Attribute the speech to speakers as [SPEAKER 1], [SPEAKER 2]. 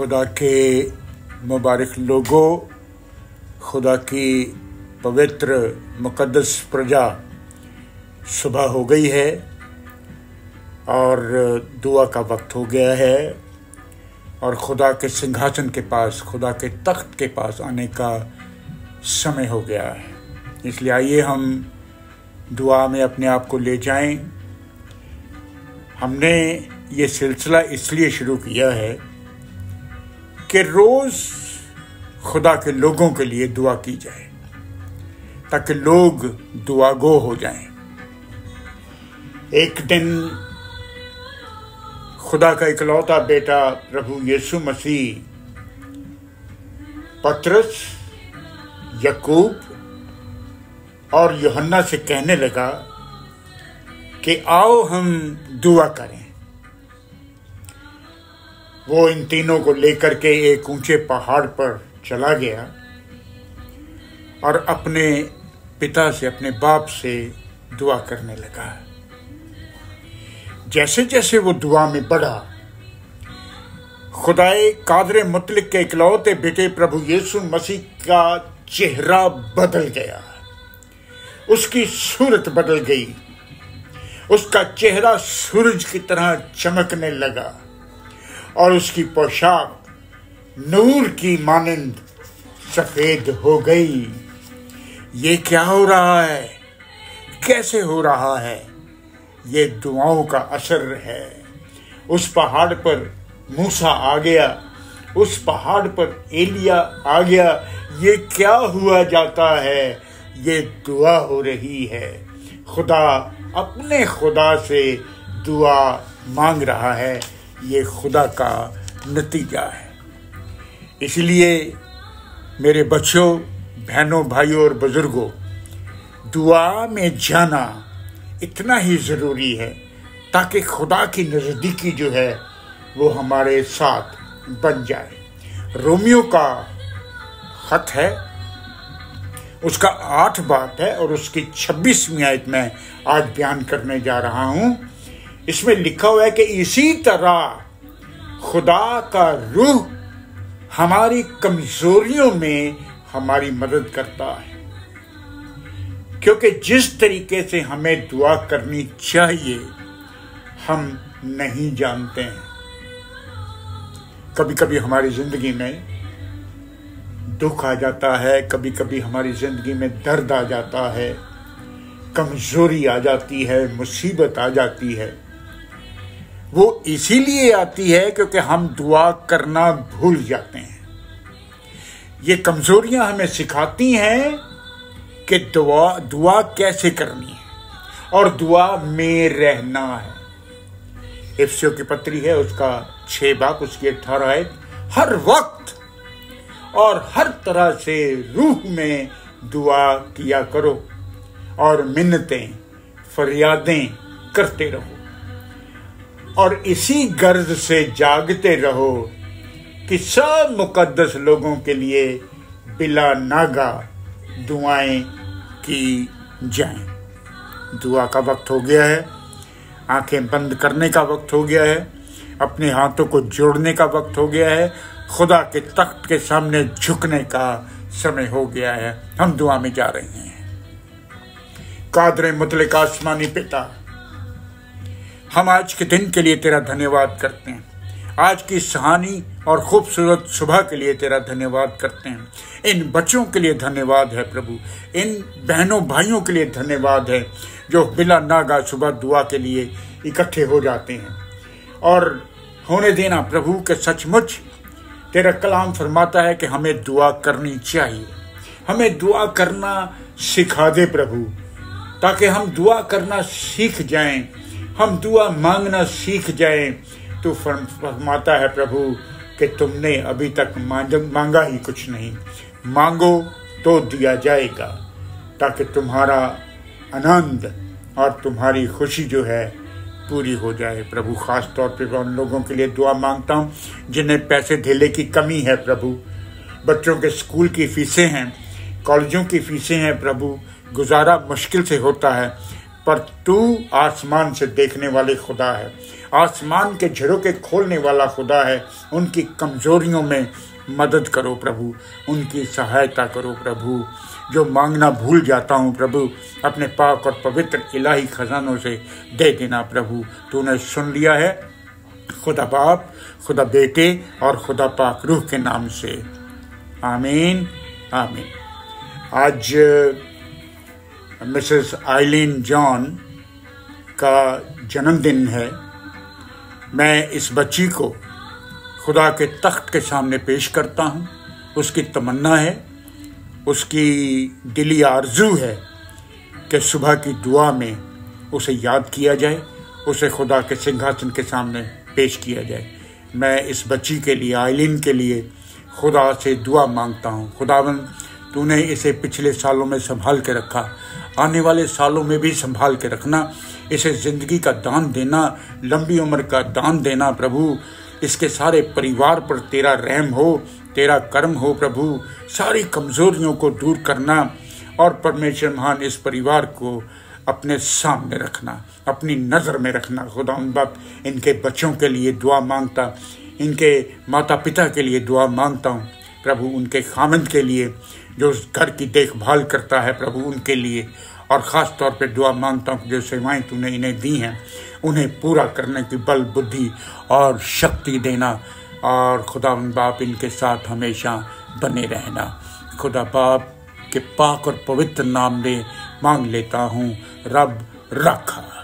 [SPEAKER 1] खुदा के मुबारक लोगों, खुदा की पवित्र मुकद्दस प्रजा, सुबह हो गई है और दुआ का वक्त हो गया है और खुदा के सिंहासन के पास, खुदा के तख्त के पास आने का समय हो गया है। इसलिए आइए हम दुआ में अपने आप को ले जाएं। हमने ये सिलसिला इसलिए शुरू किया है कि रोज़ खुदा के लोगों के लिए दुआ की जाए ताकि लोग दुआगो हो जाएं। एक दिन खुदा का इकलौता बेटा प्रभु यीशु मसीह पतरस, याकूब और यूहन्ना से कहने लगा कि आओ हम दुआ करें। वो इन तीनों को लेकर के एक ऊंचे पहाड़ पर चला गया और अपने पिता से, अपने बाप से दुआ करने लगा। जैसे जैसे वो दुआ में बढ़ा, खुदाए कादरे मुतलिक के इकलौते बेटे प्रभु यीशु मसीह का चेहरा बदल गया, उसकी सूरत बदल गई, उसका चेहरा सूरज की तरह चमकने लगा और उसकी पोशाक नूर की मानंद सफेद हो गई। ये क्या हो रहा है? कैसे हो रहा है? ये दुआओं का असर है। उस पहाड़ पर मूसा आ गया, उस पहाड़ पर एलिया आ गया। ये क्या हुआ जाता है? ये दुआ हो रही है। खुदा अपने खुदा से दुआ मांग रहा है। ये खुदा का नतीजा है। इसलिए मेरे बच्चों, बहनों, भाइयों और बुजुर्गों, दुआ में जाना इतना ही ज़रूरी है ताकि खुदा की नज़दीकी जो है वो हमारे साथ बन जाए। रोमियो का खत है, उसका 8 बाब है और उसकी 26वीं आयत में आज बयान करने जा रहा हूं। इसमें लिखा हुआ है कि इसी तरह खुदा का रूह हमारी कमजोरियों में हमारी मदद करता है, क्योंकि जिस तरीके से हमें दुआ करनी चाहिए हम नहीं जानते हैं। कभी कभी हमारी जिंदगी में दुख आ जाता है, कभी कभी हमारी जिंदगी में दर्द आ जाता है, कमजोरी आ जाती है, मुसीबत आ जाती है। वो इसीलिए आती है क्योंकि हम दुआ करना भूल जाते हैं। ये कमजोरियां हमें सिखाती हैं कि दुआ कैसे करनी है और दुआ में रहना है। इफिसियों की पत्री है, उसका 6 बाब, उसकी 18 आयत। हर वक्त और हर तरह से रूह में दुआ किया करो और मिन्नतें, फरियादें करते रहो और इसी गर्ज से जागते रहो कि सब मुकद्दस लोगों के लिए बिला नागा दुआएं की जाएं। दुआ का वक्त हो गया है, आंखें बंद करने का वक्त हो गया है, अपने हाथों को जोड़ने का वक्त हो गया है, खुदा के तख्त के सामने झुकने का समय हो गया है। हम दुआ में जा रहे हैं। कादरे मुतलिक आसमानी पिता, हम आज के दिन के लिए तेरा धन्यवाद करते हैं। आज की सुहानी और खूबसूरत सुबह के लिए तेरा धन्यवाद करते हैं। इन बच्चों के लिए धन्यवाद है प्रभु, इन बहनों भाइयों के लिए धन्यवाद है जो बिला नागा सुबह दुआ के लिए इकट्ठे हो जाते हैं। और होने देना प्रभु के सचमुच तेरा कलाम फरमाता है कि हमें दुआ करनी चाहिए। हमें दुआ करना सिखा दे प्रभु, ताकि हम दुआ करना सीख जाएं, हम दुआ मांगना सीख जाएं। तो फरमाता है प्रभु कि तुमने अभी तक मांगा ही कुछ नहीं, मांगो तो दिया जाएगा, ताकि तुम्हारा आनंद और तुम्हारी खुशी जो है पूरी हो जाए। प्रभु खास तौर पे उन लोगों के लिए दुआ मांगता हूँ जिन्हें पैसे धेले की कमी है प्रभु। बच्चों के स्कूल की फीसें हैं, कॉलेजों की फीसें हैं प्रभु, गुजारा मुश्किल से होता है, पर तू आसमान से देखने वाले खुदा है। आसमान के झरोखे खोलने वाला खुदा है। उनकी कमजोरियों में मदद करो प्रभु, उनकी सहायता करो प्रभु। जो मांगना भूल जाता हूँ प्रभु, अपने पाक और पवित्र इलाही खजानों से दे देना प्रभु। तूने सुन लिया है, खुदा बाप, खुदा बेटे और खुदा पाक रूह के नाम से, आमीन आमीन। आज मिसेस आइलीन जॉन का जन्मदिन है। मैं इस बच्ची को खुदा के तख्त के सामने पेश करता हूँ। उसकी तमन्ना है, उसकी दिली आरजू है कि सुबह की दुआ में उसे याद किया जाए, उसे खुदा के सिंहासन के सामने पेश किया जाए। मैं इस बच्ची के लिए, आइलीन के लिए खुदा से दुआ मांगता हूँ। खुदावन, तूने इसे पिछले सालों में संभाल के रखा, आने वाले सालों में भी संभाल के रखना। इसे ज़िंदगी का दान देना, लंबी उम्र का दान देना प्रभु। इसके सारे परिवार पर तेरा रहम हो, तेरा कर्म हो प्रभु। सारी कमज़ोरियों को दूर करना और परमेश्वर महान इस परिवार को अपने सामने रखना, अपनी नज़र में रखना। खुदा बाप, इनके बच्चों के लिए दुआ मांगता, इनके माता पिता के लिए दुआ मांगता हूँ प्रभु। उनके खामंद के लिए जो उस घर की देखभाल करता है प्रभु, उनके लिए और ख़ास तौर पे दुआ मांगता हूँ जो सेवाएं तूने इन्हें दी हैं उन्हें पूरा करने की बल, बुद्धि और शक्ति देना। और खुदा बाप, इनके साथ हमेशा बने रहना। खुदा बाप के पाक और पवित्र नाम में मांग लेता हूँ, रब रखा।